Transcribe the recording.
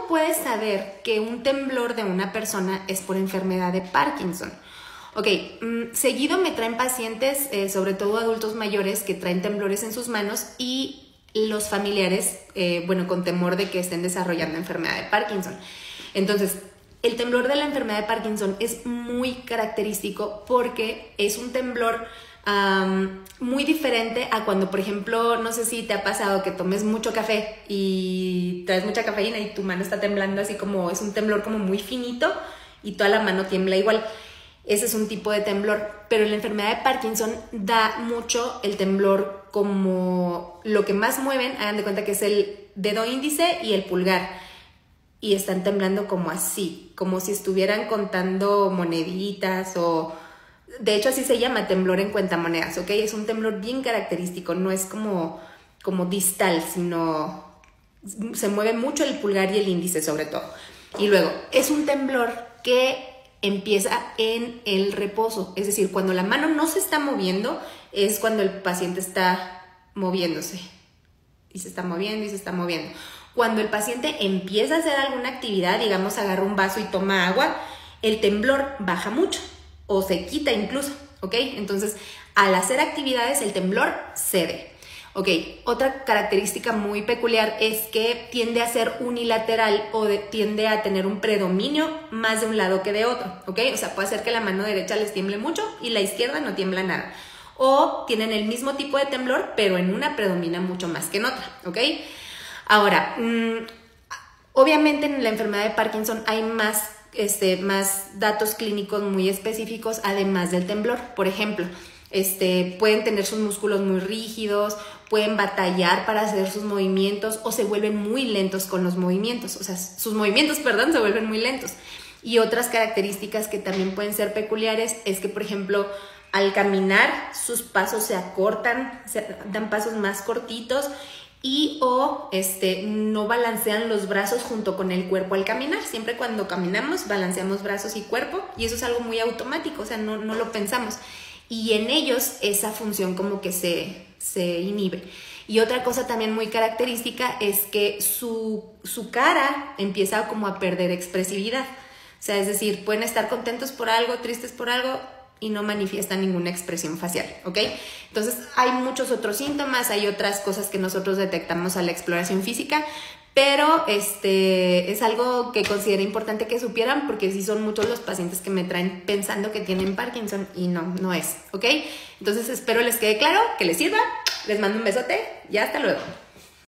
¿cómo puedes saber que un temblor de una persona es por enfermedad de Parkinson? Ok, seguido me traen pacientes, sobre todo adultos mayores, que traen temblores en sus manos y los familiares, con temor de que estén desarrollando enfermedad de Parkinson. Entonces, el temblor de la enfermedad de Parkinson es muy característico porque es un temblor muy diferente a cuando, por ejemplo, no sé si te ha pasado que tomes mucho café y traes mucha cafeína y tu mano está temblando así, como es un temblor como muy finito y toda la mano tiembla igual. Ese es un tipo de temblor, pero en la enfermedad de Parkinson da mucho el temblor, como lo que más mueven, hagan de cuenta que es el dedo índice y el pulgar, y están temblando como así, como si estuvieran contando moneditas, o de hecho así se llama, temblor en cuentamonedas, ¿ok? Es un temblor bien característico, no es como distal, sino se mueve mucho el pulgar y el índice sobre todo. Y luego, es un temblor que empieza en el reposo, es decir, cuando la mano no se está moviendo, es cuando el paciente está moviéndose, y se está moviendo y se está moviendo. Cuando el paciente empieza a hacer alguna actividad, digamos, agarra un vaso y toma agua, el temblor baja mucho, o se quita incluso, ¿ok? Entonces, al hacer actividades, el temblor cede. Ok, otra característica muy peculiar es que tiende a ser unilateral o tiende a tener un predominio más de un lado que de otro, ¿ok? O sea, puede ser que la mano derecha les tiemble mucho y la izquierda no tiembla nada. O tienen el mismo tipo de temblor, pero en una predomina mucho más que en otra, ¿ok? Ahora, obviamente en la enfermedad de Parkinson hay más datos clínicos muy específicos además del temblor. Por ejemplo, pueden tener sus músculos muy rígidos, pueden batallar para hacer sus movimientos o se vuelven muy lentos con los movimientos, o sea, sus movimientos, se vuelven muy lentos. Y otras características que también pueden ser peculiares es que, por ejemplo, al caminar sus pasos se acortan, dan pasos más cortitos y no balancean los brazos junto con el cuerpo al caminar. Siempre cuando caminamos balanceamos brazos y cuerpo y eso es algo muy automático, o sea, no lo pensamos. Y en ellos esa función como que se inhibe. Y otra cosa también muy característica es que su cara empieza como a perder expresividad. O sea, es decir, pueden estar contentos por algo, tristes por algo y no manifiestan ninguna expresión facial, ¿ok? Entonces hay muchos otros síntomas, hay otras cosas que nosotros detectamos a la exploración física, pero es algo que considero importante que supieran porque sí son muchos los pacientes que me traen pensando que tienen Parkinson y no es, ¿ok? Entonces espero les quede claro, que les sirva, les mando un besote y hasta luego.